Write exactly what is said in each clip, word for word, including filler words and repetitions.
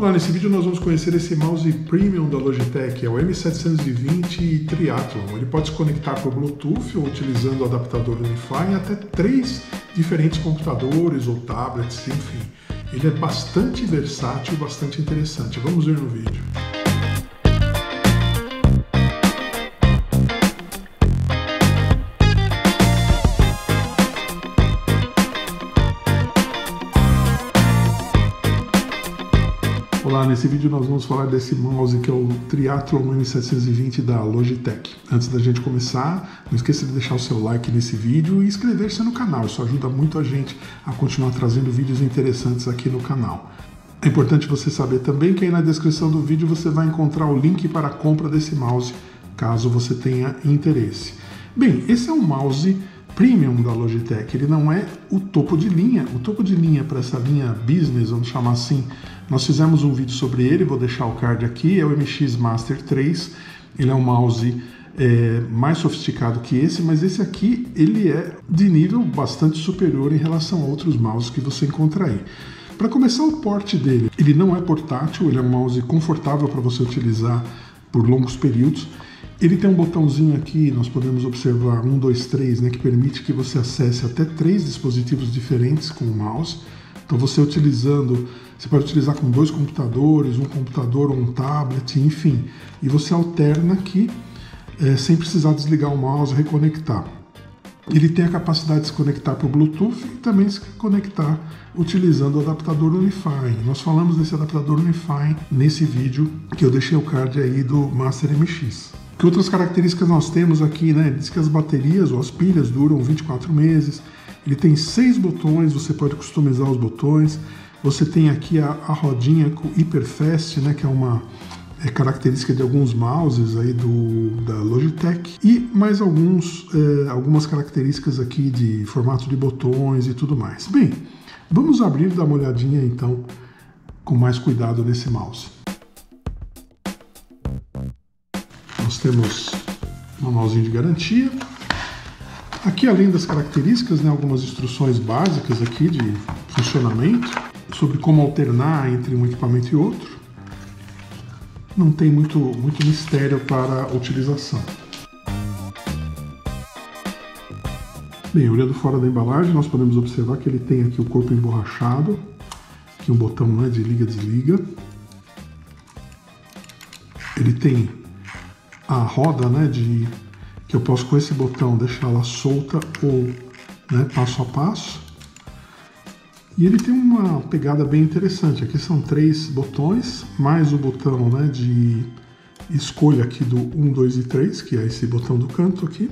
Olá, nesse vídeo nós vamos conhecer esse mouse premium da Logitech, é o M setecentos e vinte Triathlon. Ele pode se conectar por Bluetooth ou utilizando o adaptador Unify em até três diferentes computadores ou tablets, enfim. Ele é bastante versátil, bastante interessante. Vamos ver no vídeo. Olá, nesse vídeo nós vamos falar desse mouse que é o Triathlon M setecentos e vinte da Logitech. Antes da gente começar, não esqueça de deixar o seu like nesse vídeo e inscrever-se no canal, isso ajuda muito a gente a continuar trazendo vídeos interessantes aqui no canal. É importante você saber também que aí na descrição do vídeo você vai encontrar o link para a compra desse mouse, caso você tenha interesse. Bem, esse é um mouse premium da Logitech, ele não é o topo de linha. O topo de linha para essa linha business, vamos chamar assim, nós fizemos um vídeo sobre ele, vou deixar o card aqui, é o M X Master três, ele é um mouse é, mais sofisticado que esse, mas esse aqui ele é de nível bastante superior em relação a outros mouses que você encontra aí. Para começar, o porte dele, ele não é portátil, ele é um mouse confortável para você utilizar por longos períodos. Ele tem um botãozinho aqui, nós podemos observar um, dois, três, né, que permite que você acesse até três dispositivos diferentes com o mouse. Então você utilizando, você pode utilizar com dois computadores, um computador ou um tablet, enfim. E você alterna aqui é, sem precisar desligar o mouse e reconectar. Ele tem a capacidade de se conectar por Bluetooth e também se conectar utilizando o adaptador Unify. Nós falamos desse adaptador Unify nesse vídeo que eu deixei o card aí do Master M X. Que outras características nós temos aqui, né? Diz que as baterias ou as pilhas duram vinte e quatro meses. Ele tem seis botões, você pode customizar os botões. Você tem aqui a, a rodinha com Hyperfast, né? Que é uma é, característica de alguns mouses aí do, da Logitech. E mais alguns, é, algumas características aqui de formato de botões e tudo mais. Bem, vamos abrir e dar uma olhadinha então com mais cuidado nesse mouse. Nós temos um manualzinho de garantia. Aqui, além das características, né, algumas instruções básicas aqui de funcionamento, sobre como alternar entre um equipamento e outro. Não tem muito, muito mistério para a utilização. Bem, olhando fora da embalagem, nós podemos observar que ele tem aqui o corpo emborrachado, aqui um botão, né, de liga-desliga. Ele tem a roda, né, de que eu posso com esse botão deixá-la solta ou, né, passo a passo. E ele tem uma pegada bem interessante. Aqui são três botões, mais o botão, né, de escolha aqui do um, dois e três, que é esse botão do canto aqui.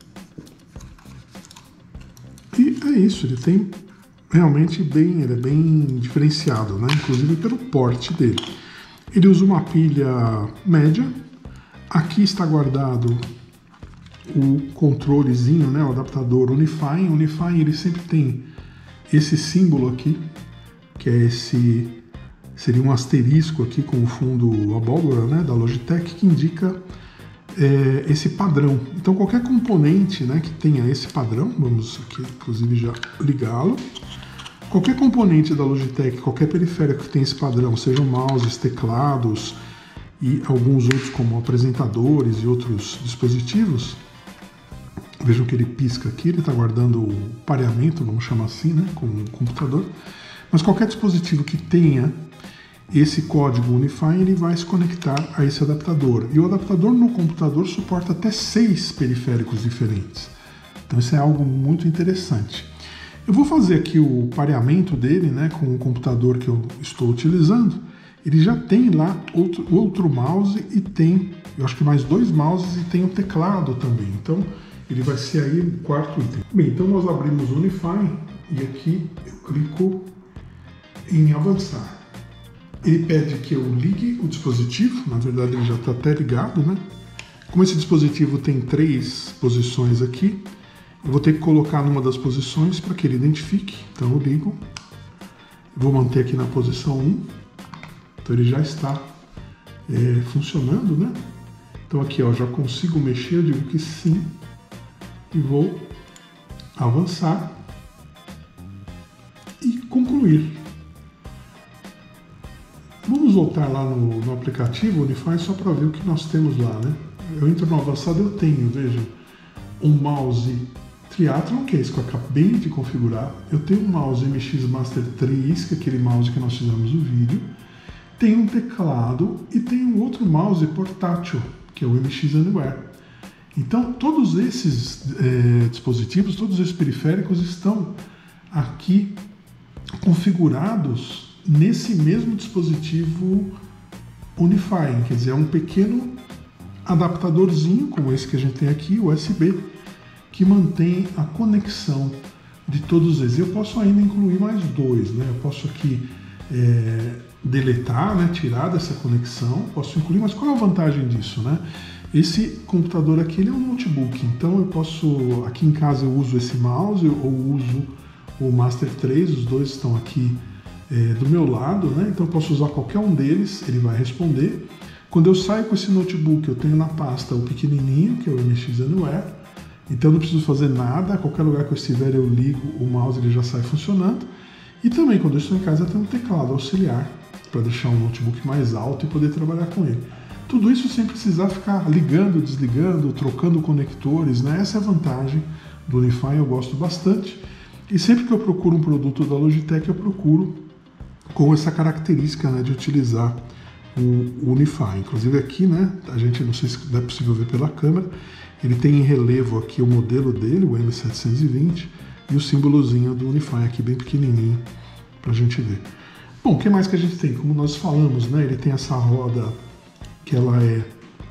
E é isso, ele tem realmente bem, ele é bem diferenciado, né, inclusive pelo porte dele. Ele usa uma pilha média. Aqui está guardado o controlezinho, né, o adaptador Unify. O Unify ele sempre tem esse símbolo aqui, que é esse, seria um asterisco aqui com o fundo abóbora, né, da Logitech, que indica é, esse padrão. Então qualquer componente, né, que tenha esse padrão, vamos aqui inclusive já ligá-lo, qualquer componente da Logitech, qualquer periférico que tenha esse padrão, sejam mouses, teclados e alguns outros como apresentadores e outros dispositivos, vejam que ele pisca aqui, ele está guardando o pareamento, vamos chamar assim, né, com o computador. Mas qualquer dispositivo que tenha esse código Unify, ele vai se conectar a esse adaptador. E o adaptador no computador suporta até seis periféricos diferentes. Então isso é algo muito interessante. Eu vou fazer aqui o pareamento dele, né, com o computador que eu estou utilizando. Ele já tem lá outro, outro mouse e tem, eu acho que mais dois mouses e tem o teclado também. Então ele vai ser aí o quarto item. Bem, então nós abrimos o Unify e aqui eu clico em avançar. Ele pede que eu ligue o dispositivo, na verdade ele já está até ligado, né? Como esse dispositivo tem três posições aqui, eu vou ter que colocar numa das posições para que ele identifique. Então eu ligo, eu vou manter aqui na posição um, então ele já está é, funcionando, né? Então aqui ó, já consigo mexer, eu digo que sim, e vou avançar e concluir. Vamos voltar lá no, no aplicativo Unify só para ver o que nós temos lá, né? Eu entro no avançado, eu tenho, veja, um mouse Triathlon, que é esse que eu acabei de configurar. Eu tenho um mouse M X Master três, que é aquele mouse que nós fizemos no vídeo. Tem um teclado e tem um outro mouse portátil, que é o M X Anywhere. Então, todos esses é, dispositivos, todos esses periféricos estão aqui configurados nesse mesmo dispositivo Unify, quer dizer, é um pequeno adaptadorzinho, como esse que a gente tem aqui, U S B, que mantém a conexão de todos eles. Eu posso ainda incluir mais dois, né? Eu posso aqui é, deletar, né? Tirar dessa conexão, posso incluir, mas qual é a vantagem disso, né? Esse computador aqui, ele é um notebook, então eu posso, aqui em casa eu uso esse mouse, ou uso o Master três, os dois estão aqui é, do meu lado, né? Então eu posso usar qualquer um deles, ele vai responder. Quando eu saio com esse notebook, eu tenho na pasta o pequenininho, que é o M X Anywhere, então eu não preciso fazer nada, a qualquer lugar que eu estiver eu ligo o mouse, ele já sai funcionando. E também quando eu estou em casa eu tenho um teclado auxiliar, para deixar o notebook mais alto e poder trabalhar com ele. Tudo isso sem precisar ficar ligando, desligando, trocando conectores, né? Essa é a vantagem do Unify, eu gosto bastante. E sempre que eu procuro um produto da Logitech, eu procuro com essa característica, né, de utilizar o Unify. Inclusive aqui, né, a gente, não sei se é possível ver pela câmera, ele tem em relevo aqui o modelo dele, o M setecentos e vinte, e o símbolozinho do Unify aqui bem pequenininho para a gente ver. Bom, o que mais que a gente tem? Como nós falamos, né, ele tem essa roda que ela é,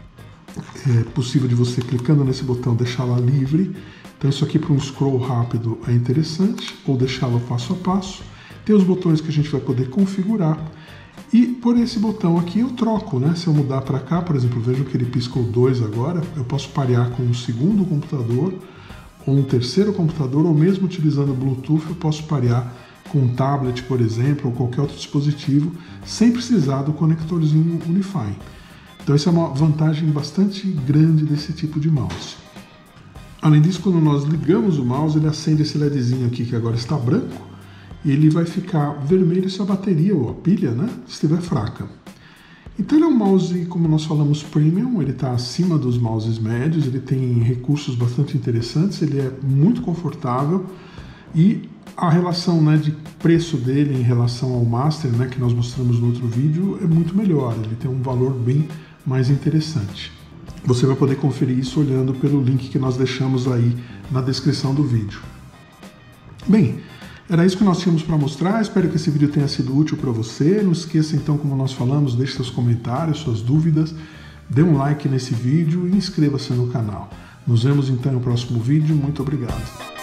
é possível de você, clicando nesse botão, deixá-la livre. Então isso aqui para um scroll rápido é interessante, ou deixá-la passo a passo. Tem os botões que a gente vai poder configurar. E por esse botão aqui eu troco, né? Se eu mudar para cá, por exemplo, vejam que ele piscou dois agora, eu posso parear com um segundo computador, ou um terceiro computador, ou mesmo utilizando o Bluetooth, eu posso parear com um tablet, por exemplo, ou qualquer outro dispositivo, sem precisar do conectorzinho Unify. Então essa é uma vantagem bastante grande desse tipo de mouse. Além disso, quando nós ligamos o mouse, ele acende esse LEDzinho aqui que agora está branco, e ele vai ficar vermelho se a bateria ou a pilha, né, estiver fraca. Então ele é um mouse, como nós falamos, premium, ele está acima dos mouses médios, ele tem recursos bastante interessantes, ele é muito confortável e a relação, né, de preço dele em relação ao Master, né, que nós mostramos no outro vídeo, é muito melhor, ele tem um valor bem mais interessante. Você vai poder conferir isso olhando pelo link que nós deixamos aí na descrição do vídeo. Bem, era isso que nós tínhamos para mostrar, espero que esse vídeo tenha sido útil para você. Não esqueça então, como nós falamos, deixe seus comentários, suas dúvidas, dê um like nesse vídeo e inscreva-se no canal. Nos vemos então no próximo vídeo, muito obrigado.